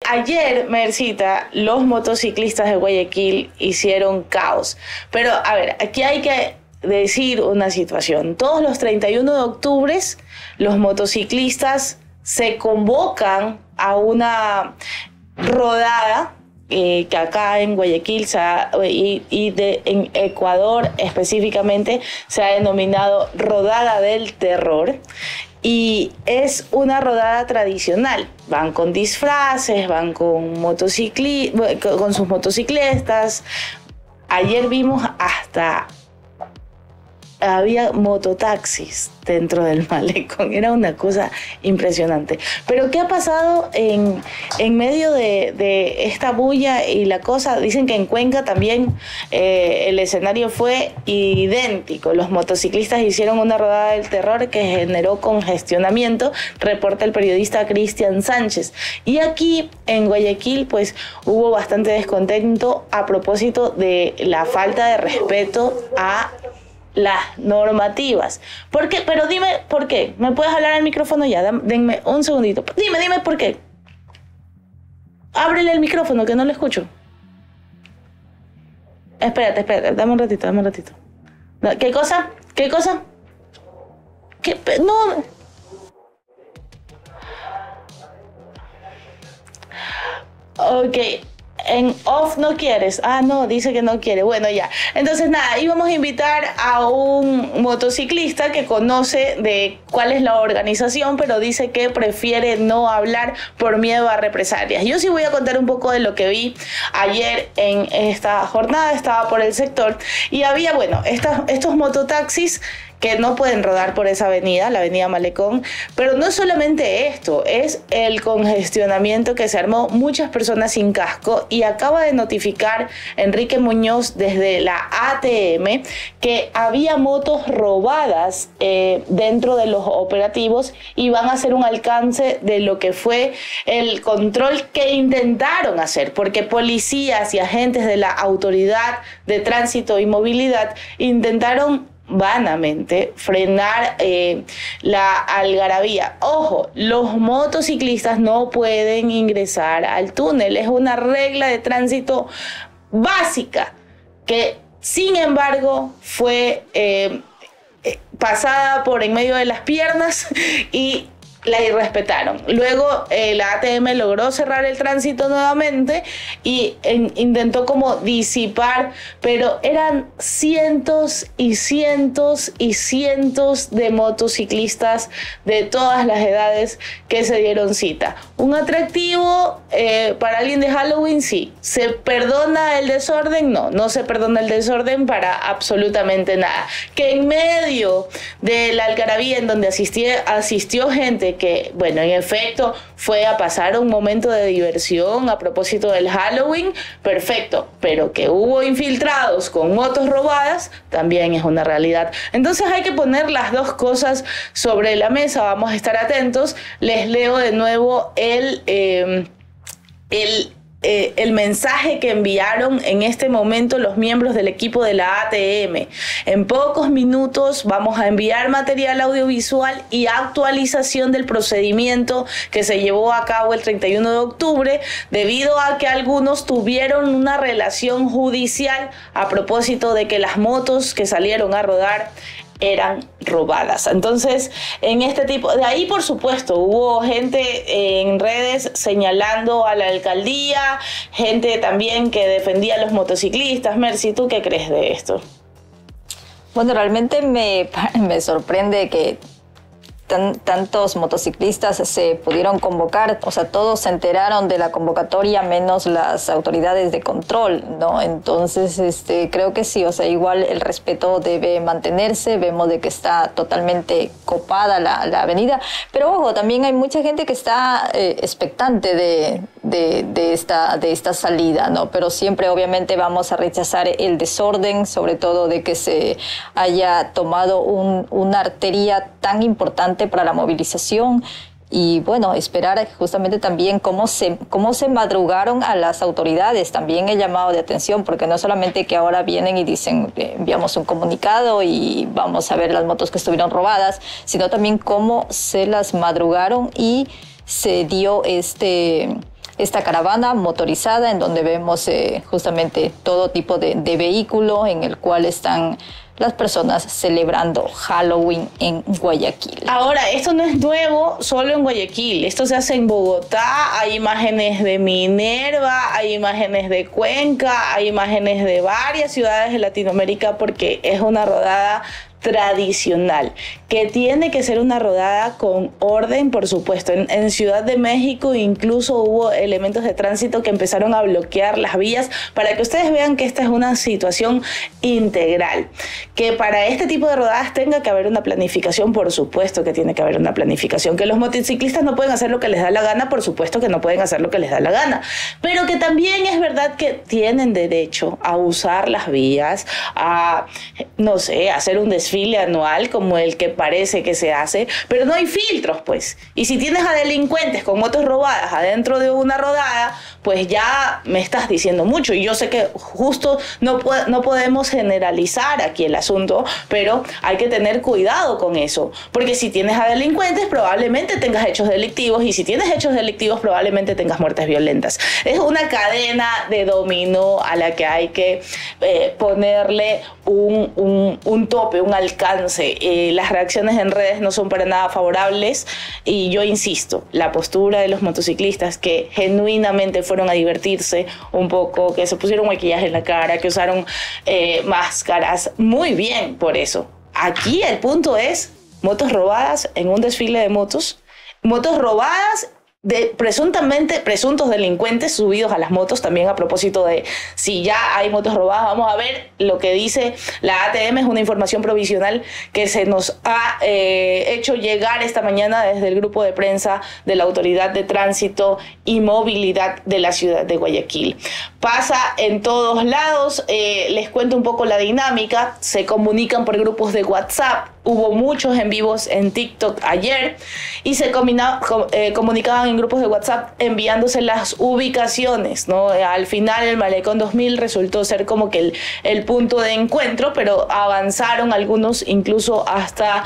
ayer, Mercita, los motociclistas de Guayaquil hicieron caos. Pero, a ver, aquí hay que decir una situación. Todos los 31 de octubre, los motociclistas se convocan a una rodada que acá en Guayaquil en Ecuador específicamente se ha denominado Rodada del Terror. Y es una rodada tradicional. Van con disfraces, van con sus motocicletas. Ayer vimos hasta había mototaxis dentro del malecón. Era una cosa impresionante. Pero ¿qué ha pasado en medio de esta bulla y la cosa? Dicen que en Cuenca también el escenario fue idéntico. Los motociclistas hicieron una rodada del terror que generó congestionamiento, reporta el periodista Cristian Sánchez. Y aquí en Guayaquil pues hubo bastante descontento a propósito de la falta de respeto a las normativas. ¿Por qué? Pero dime por qué. ¿Me puedes hablar al micrófono ya? Denme un segundito. Dime por qué. Ábrele el micrófono que no lo escucho. Espérate. Dame un ratito. ¿Qué cosa? No. Ok. En off no quieres. Ah, no, dice que no quiere. Bueno, ya. Entonces, nada, íbamos a invitar a un motociclista que conoce de cuál es la organización, pero dice que prefiere no hablar por miedo a represalias. Yo sí voy a contar un poco de lo que vi ayer en esta jornada. Estaba por el sector y había, bueno, estos mototaxis que no pueden rodar por esa avenida, la avenida Malecón, pero no solamente esto, es el congestionamiento que se armó, muchas personas sin casco, y acaba de notificar Enrique Muñoz desde la ATM que había motos robadas dentro de los operativos y van a hacer un alcance de lo que fue el control que intentaron hacer, porque policías y agentes de la Autoridad de Tránsito y Movilidad intentaron vanamente frenar la algarabía. Ojo, los motociclistas no pueden ingresar al túnel. Es una regla de tránsito básica que, sin embargo, fue pasada por en medio de las piernas y la irrespetaron. Luego la ATM logró cerrar el tránsito nuevamente y intentó como disipar, pero eran cientos y cientos y cientos de motociclistas de todas las edades que se dieron cita. Un atractivo para alguien de Halloween, sí. ¿Se perdona el desorden? No, no se perdona el desorden para absolutamente nada. Que en medio de la algarabía en donde asistió gente que, bueno, en efecto fue a pasar un momento de diversión a propósito del Halloween, perfecto, pero que hubo infiltrados con motos robadas también es una realidad. Entonces hay que poner las dos cosas sobre la mesa, vamos a estar atentos. Les leo de nuevo el mensaje que enviaron en este momento los miembros del equipo de la ATM. En pocos minutos vamos a enviar material audiovisual y actualización del procedimiento que se llevó a cabo el 31 de octubre debido a que algunos tuvieron una relación judicial a propósito de que las motos que salieron a rodar eran robadas. Entonces, en este tipo de ahí, por supuesto, hubo gente en redes señalando a la alcaldía, gente también que defendía a los motociclistas. Mercy, ¿tú qué crees de esto? Bueno, realmente me sorprende que tantos motociclistas se pudieron convocar, o sea, todos se enteraron de la convocatoria menos las autoridades de control, ¿no? Entonces, creo que sí, o sea, igual el respeto debe mantenerse, vemos de que está totalmente copada la avenida, pero ojo, también hay mucha gente que está expectante de esta salida, ¿no? Pero siempre obviamente vamos a rechazar el desorden, sobre todo de que se haya tomado una arteria tan importante para la movilización y bueno, esperar justamente también cómo se madrugaron a las autoridades. También he llamado de atención porque no solamente que ahora vienen y dicen enviamos un comunicado y vamos a ver las motos que estuvieron robadas, sino también cómo se las madrugaron y se dio esta caravana motorizada en donde vemos justamente todo tipo de vehículo en el cual están las personas celebrando Halloween en Guayaquil. Ahora, esto no es nuevo solo en Guayaquil, esto se hace en Bogotá, hay imágenes de Minerva, hay imágenes de Cuenca, hay imágenes de varias ciudades de Latinoamérica, porque es una rodada tradicional, que tiene que ser una rodada con orden, por supuesto. En Ciudad de México incluso hubo elementos de tránsito que empezaron a bloquear las vías para que ustedes vean que esta es una situación integral, que para este tipo de rodadas tenga que haber una planificación, por supuesto que tiene que haber una planificación, que los motociclistas no pueden hacer lo que les da la gana, por supuesto que no pueden hacer lo que les da la gana, pero que también es verdad que tienen derecho a usar las vías, a, no sé, hacer un desfile anual como el que parece que se hace, pero no hay filtros, pues. Y si tienes a delincuentes con motos robadas adentro de una rodada, pues ya me estás diciendo mucho. Y yo sé que justo no podemos generalizar aquí el asunto, pero hay que tener cuidado con eso, porque si tienes a delincuentes probablemente tengas hechos delictivos, y si tienes hechos delictivos probablemente tengas muertes violentas. Es una cadena de dominó a la que hay que ponerle un tope, un alcance. Las reacciones en redes no son para nada favorables, y yo insisto, la postura de los motociclistas que genuinamente fueron a divertirse un poco, que se pusieron maquillaje en la cara, que usaron máscaras, muy bien por eso. Aquí el punto es motos robadas en un desfile de motos robadas de presuntos delincuentes subidos a las motos. También a propósito de si ya hay motos robadas, vamos a ver lo que dice la ATM. Es una información provisional que se nos ha hecho llegar esta mañana desde el grupo de prensa de la Autoridad de Tránsito y Movilidad de la ciudad de Guayaquil. Pasa en todos lados. Les cuento un poco la dinámica. Se comunican por grupos de WhatsApp. Hubo muchos en vivos en TikTok ayer y se comunicaban en grupos de WhatsApp enviándose las ubicaciones, ¿no? Al final el Malecón 2000 resultó ser como que el punto de encuentro, pero avanzaron algunos incluso hasta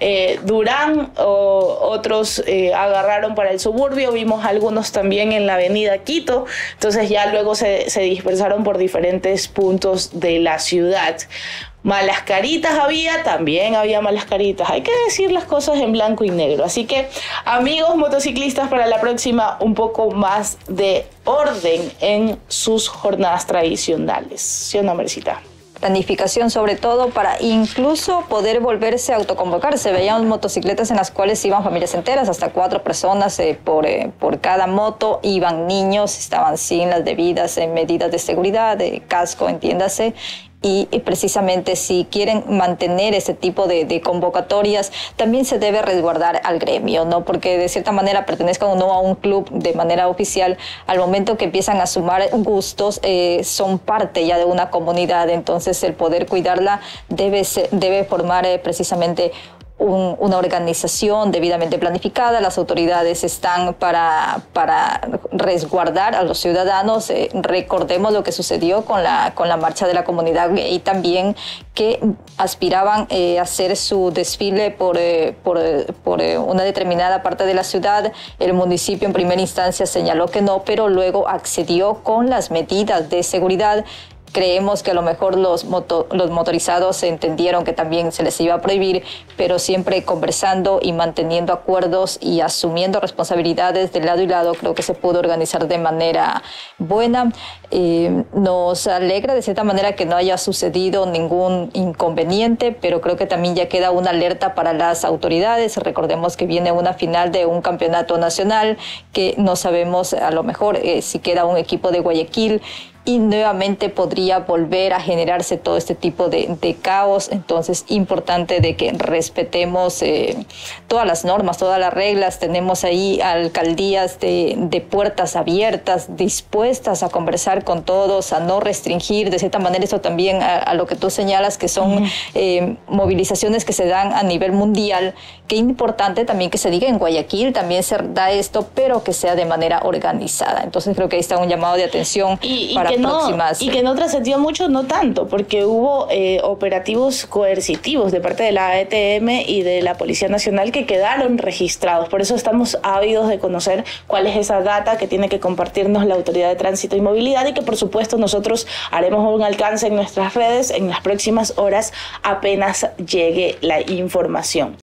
Durán, otros agarraron para el suburbio. Vimos algunos también en la avenida Quito. Entonces ya luego se dispersaron por diferentes puntos de la ciudad. Malas caritas también había malas caritas. Hay que decir las cosas en blanco y negro. Así que, amigos motociclistas, para la próxima, un poco más de orden en sus jornadas tradicionales. ¿Sí o no, Mercita? Planificación sobre todo para incluso poder volverse a autoconvocar. Se veían motocicletas en las cuales iban familias enteras, hasta 4 personas por cada moto, iban niños, estaban sin las debidas medidas de seguridad, de casco, entiéndase. Y precisamente si quieren mantener ese tipo de convocatorias, también se debe resguardar al gremio, ¿no? Porque de cierta manera pertenezcan o no a un club de manera oficial, al momento que empiezan a sumar gustos, son parte ya de una comunidad. Entonces el poder cuidarla debe formar precisamente una organización debidamente planificada. Las autoridades están para resguardar a los ciudadanos. Recordemos lo que sucedió con la marcha de la comunidad gay también, que aspiraban a hacer su desfile por una determinada parte de la ciudad. El municipio en primera instancia señaló que no, pero luego accedió con las medidas de seguridad. Creemos que a lo mejor los motorizados entendieron que también se les iba a prohibir, pero siempre conversando y manteniendo acuerdos y asumiendo responsabilidades de lado y lado, creo que se pudo organizar de manera buena. Nos alegra de cierta manera que no haya sucedido ningún inconveniente, pero creo que también ya queda una alerta para las autoridades. Recordemos que viene una final de un campeonato nacional, que no sabemos a lo mejor si queda un equipo de Guayaquil, y nuevamente podría volver a generarse todo este tipo de caos. Entonces, importante de que respetemos todas las normas, todas las reglas. Tenemos ahí alcaldías de puertas abiertas, dispuestas a conversar con todos, a no restringir. De cierta manera, eso también a lo que tú señalas, que son movilizaciones que se dan a nivel mundial. Qué importante también que se diga en Guayaquil, también se da esto, pero que sea de manera organizada. Entonces, creo que ahí está un llamado de atención para próximas. Y que no trascendió mucho, no tanto, porque hubo operativos coercitivos de parte de la AETM y de la Policía Nacional que quedaron registrados. Por eso estamos ávidos de conocer cuál es esa data que tiene que compartirnos la Autoridad de Tránsito y Movilidad, y que por supuesto nosotros haremos un alcance en nuestras redes en las próximas horas apenas llegue la información.